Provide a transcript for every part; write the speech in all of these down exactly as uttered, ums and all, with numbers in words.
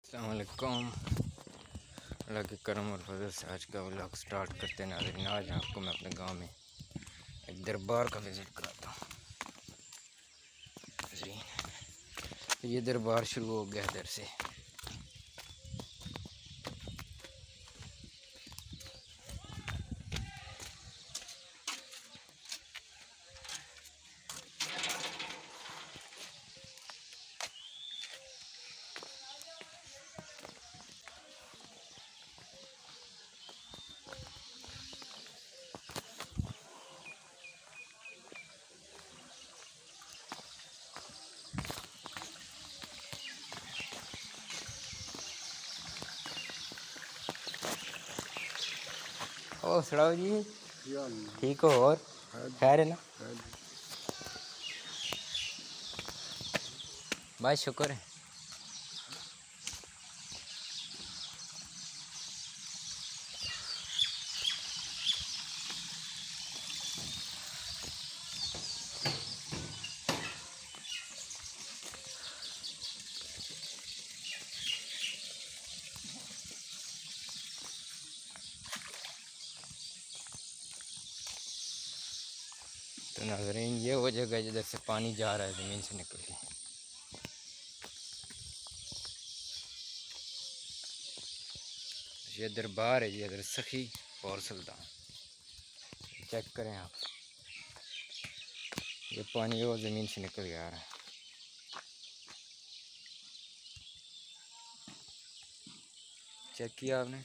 अस्सलाम वालेकुम। अल्लाह के करम और फजल से आज का व्लॉग स्टार्ट करते हैं। नाज़रीन, आज आपको मैं अपने गांव में एक दरबार का विज़िट कराता हूँ। नाज़रीन, ये दरबार शुरू हो गया इधर से। ओ सड़ाओ जी, ठीक हो? और खैर है ना भाई? शुक्र है। तो नाज़रीन, ये वो जगह है जिधर से पानी जा रहा है ज़मीन से निकल के। ये दरबार है जी, इधर सखी और सुल्तान। चेक करें आप, ये पानी वो ज़मीन से निकल के आ रहा है। चेक किया आपने?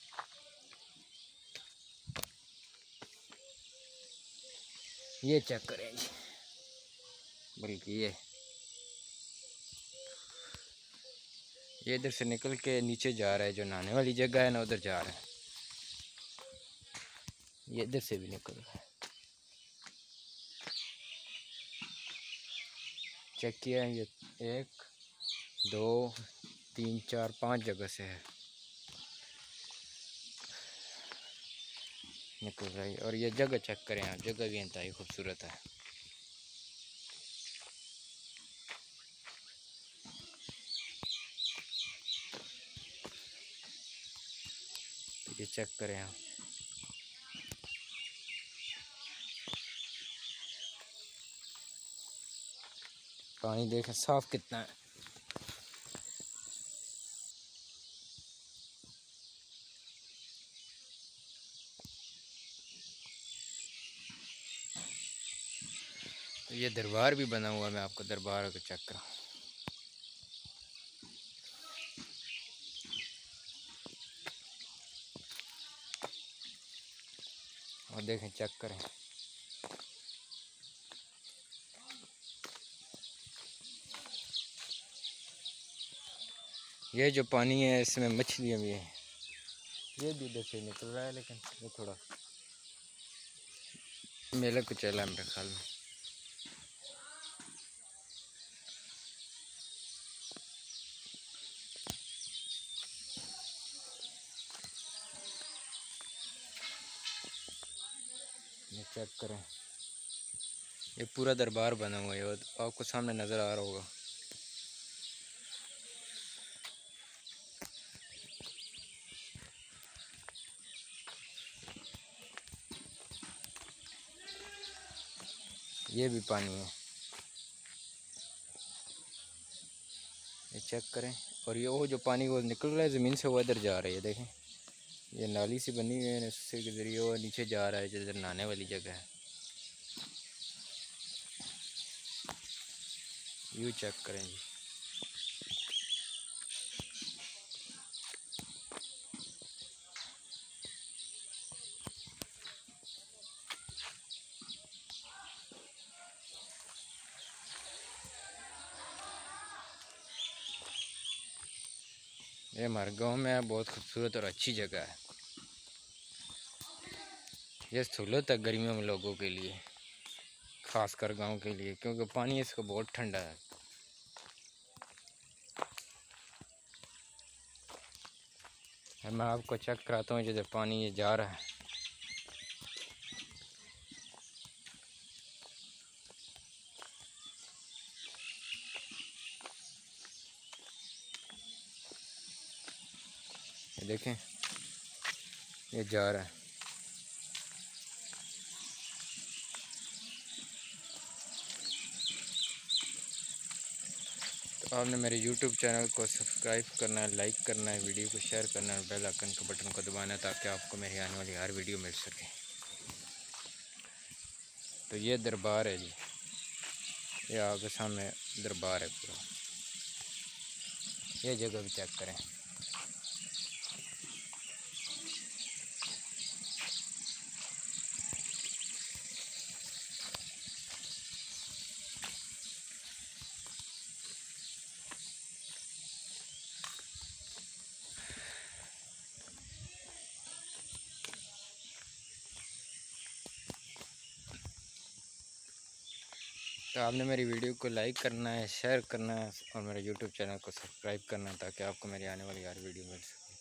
ये चेक करें जी, बल्कि ये ये इधर से निकल के नीचे जा रहा है। जो नहाने वाली जगह है ना, उधर जा रहा है। ये इधर से भी निकल रहा है। चेक किया है, ये एक दो तीन चार पांच जगह से है निकल रहा है। और ये जगह चेक करें आप, जगह भी इंतहाई खूबसूरत है। ये चेक करें आप, पानी देखें साफ कितना है। तो ये दरबार भी बना हुआ है। मैं आपको दरबार को चेक कराऊँ। और देखें, चेक करें। ये जो पानी है इसमें मछलियाँ भी हैं। ये भी इधर से निकल रहा है, लेकिन ये थोड़ा मेले को चला है मेरे ख्याल में। ये चेक करें, ये पूरा दरबार बना हुआ है और आपको सामने नज़र आ रहा होगा। ये भी पानी है, ये चेक करें। और ये वो जो पानी वो निकल रहा है ज़मीन से, वो इधर जा रही है। देखें, ये नाली सी बनी हुई है, इससे के ज़रिए वो नीचे जा रहा है जिधर नहाने वाली जगह है। यू चेक करें जी। ये हमारे गांव में है, बहुत खूबसूरत और अच्छी जगह है। ये सहूलत है गर्मियों में लोगों के लिए, ख़ासकर गांव के लिए, क्योंकि पानी इसका बहुत ठंडा है। मैं आपको चेक कराता हूँ जिधर पानी ये जा रहा है। ये देखें, ये जा रहा है। तो आपने मेरे यूट्यूब चैनल को सब्सक्राइब करना है, लाइक करना है, वीडियो को शेयर करना है, बेल आइकन के बटन को दबाना है ताकि आपको मेरी आने वाली हर वीडियो मिल सके। तो ये दरबार है जी, ये आगे सामने दरबार है पूरा। ये जगह भी चेक करें। तो आपने मेरी वीडियो को लाइक करना है, शेयर करना है और मेरे यूट्यूब चैनल को सब्सक्राइब करना है ताकि आपको मेरी आने वाली हर वीडियो मिल सके।